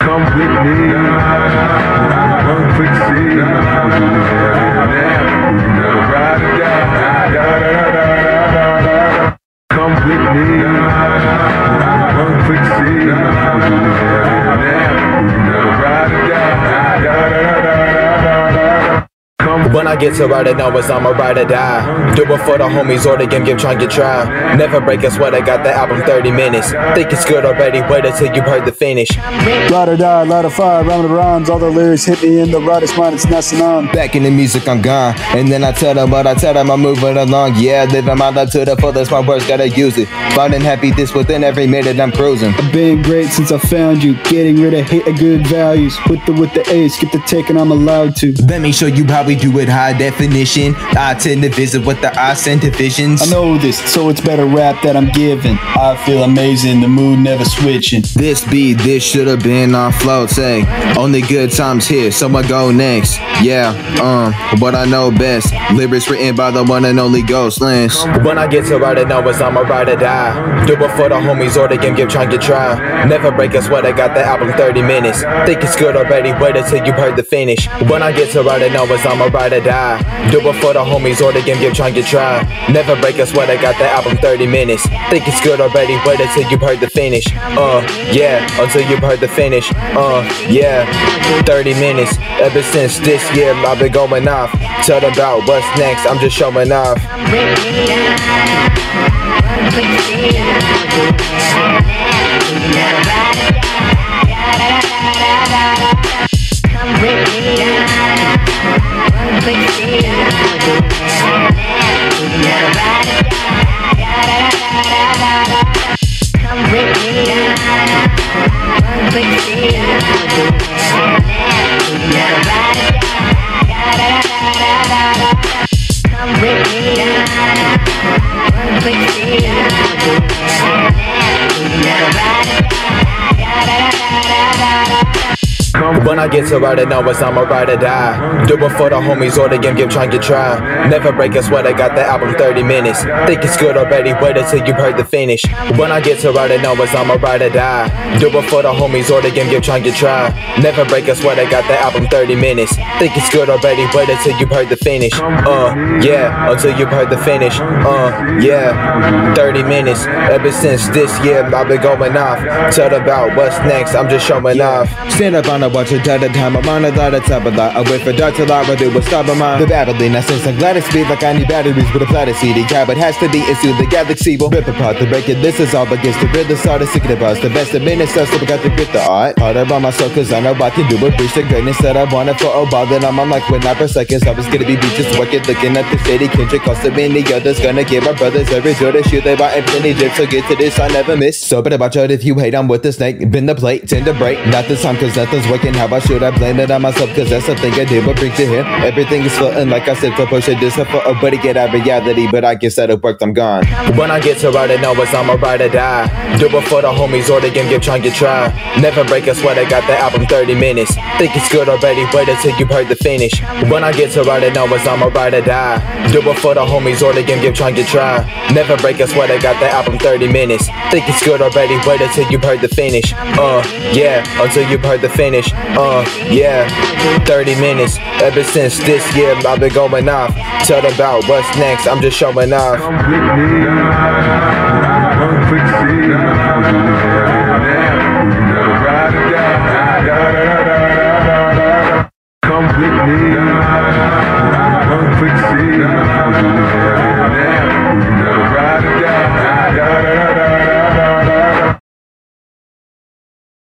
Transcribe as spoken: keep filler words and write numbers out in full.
Come with me, one quick see. Ride or die. Come with me, one quick see. Ride or die. When I get to ride it, know it's I'ma ride or die. Do it for the homies or the game, give try and get try. Never break a sweat, I got the album thirty minutes. Think it's good already, wait until you heard the finish. Ride or die, light a fire, round the rhymes. All the lyrics hit me in the rightest mind, it's nothing on. Back in the music, I'm gone. And then I tell them what I tell them, I'm moving along. Yeah, living my life to the fullest, my words gotta use it. Finding happiness within every minute I'm cruising. I've been great since I found you. Getting rid of hate and good values. With the with the A, skip the take and I'm allowed to. Let me show you how we do it high definition. I tend to visit with the eye send divisions. I know this, so it's better rap that I'm giving. I feel amazing, the mood never switching. This beat, this should have been on float. Say, only good times here, so I go next. Yeah, um, what I know best. Lyrics written by the one and only Ghost Lens. When I get to ride it, know it's I'ma ride or die. Do it for the homies or the game, give try and get try. Never break a sweat, I got the album thirty minutes. Think it's good already, wait until you heard the finish. When I get to ride it, know it's I'ma ride or die. Do it for the homies or the game, give try and get try. Never break a sweat, I got the album thirty minutes. Think it's good already, wait until you heard the finish. Uh, yeah, until you heard the finish. Uh, yeah, thirty minutes. Ever since this year, I've been going off. Tell them about what's next, I'm just showing off. When I get to ride it, know it's I'ma ride or die. Do it for the homies or the game, give try and get try. Never break a sweat, I got the album thirty minutes. Think it's good already, wait until you heard the finish. When I get to ride it, know it's I'ma ride or die. Do it for the homies or the game, give try and get try. Never break a sweat, I got the album thirty minutes. Think it's good already, wait until you heard the finish. Uh, yeah, until you heard the finish. Uh, yeah, thirty minutes. Ever since this year, I've been going off. Tell them about what's next, I'm just showing off. Stand up on a watch it at a time, I'm on a lot of top of lot. I wait for dark till I do a stop of mine. The battling, I sense I'm glad it's speed like I need batteries with a platter C D. Cab, it has to be into the galaxy. Will rip apart the break it, this is all but gets the real started sticking about the best of minutes, so I got to grip the art. Harder on myself cause I know I can do it. Reach the greatness that I wanted for a while. Then I'm on like when I per seconds. I was gonna be beat just working, looking at the city. Kendrick cost of any others. Gonna give my brothers a resort to shoot. They bought infinity gyms, so get to this, I never miss. So better watch out if you hate, I'm with the snake. Bend the plate, tend to break. Not this time cause nothing's working how I should. I blame it on myself cause that's something I did, but bring to him. Everything is floating like I said, so push it this up for a buddy get out reality, but I guess that it worked, I'm gone. When I get to ride it, know it's I'ma ride or die. Do it for the homies or the game, give try and get try. Never break a sweat, I got the album thirty minutes. Think it's good already, wait until you heard the finish. When I get to ride it, know it's I'ma ride or die. Do it for the homies or the game, give try and get try. Never break a sweat, I got the album thirty minutes. Think it's good already, wait until you heard the finish. Uh, yeah, until you heard the finish. Uh, yeah, thirty minutes. Ever since this year, I've been going off. Tell them about what's next, I'm just showing off. Come with me, one quick see. Ride or die. Come with me, one quick see.